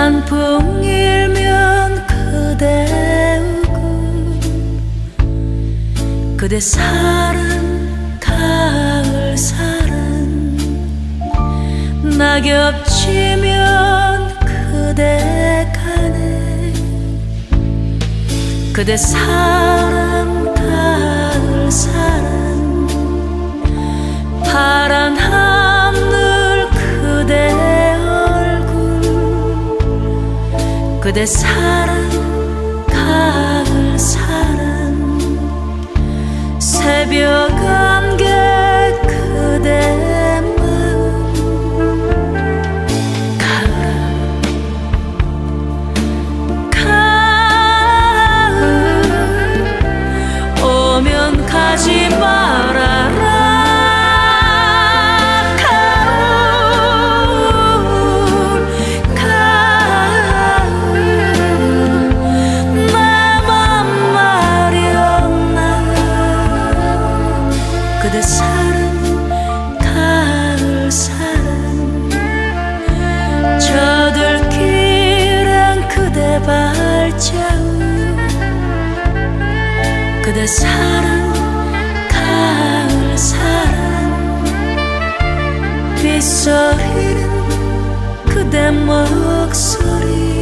단풍 일면 그대 우고 그대 사랑 가을 사랑 낙엽 치면 그대 가네 그대 사랑 가을 사랑 파란 하늘 그대 그대 사랑 가을 사랑 새벽 안개 그대 마음 가을 오면 가지 말아라 그대 사랑 가을 사랑 저들길엔 그대 발자국 그대 사랑 가을 사랑 빗소리는 그대 목소리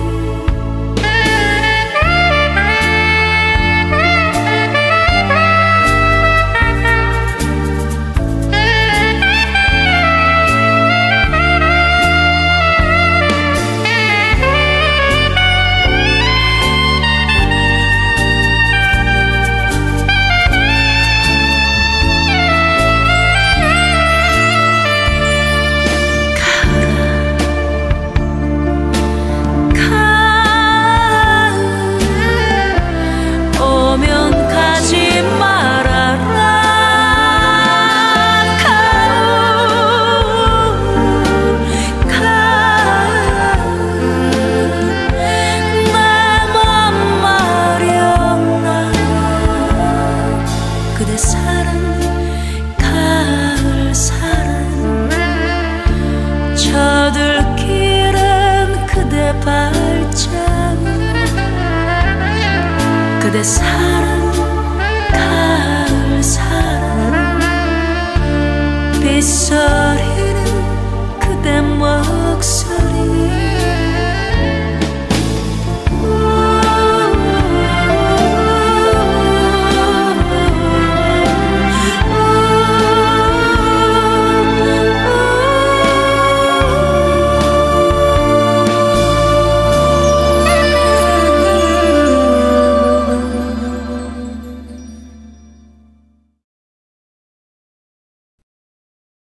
그대 사랑 가을 사랑 저들길엔 그대 발자국 그대 사랑 가을 사랑 빗소리